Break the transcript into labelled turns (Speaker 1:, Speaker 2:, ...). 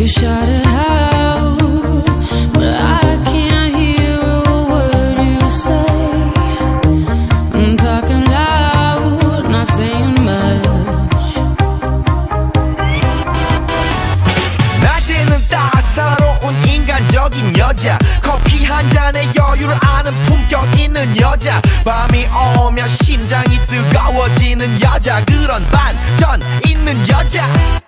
Speaker 1: shout it out, but I can't hear a word you say. I'm talking loud, not saying much.
Speaker 2: 낮에는 따사로운 인간적인 여자, 커피 한 잔에 여유를 아는 품격 있는 여자, 밤이 오면 심장이 뜨거워지는 여자, 그런 반전 있는 여자.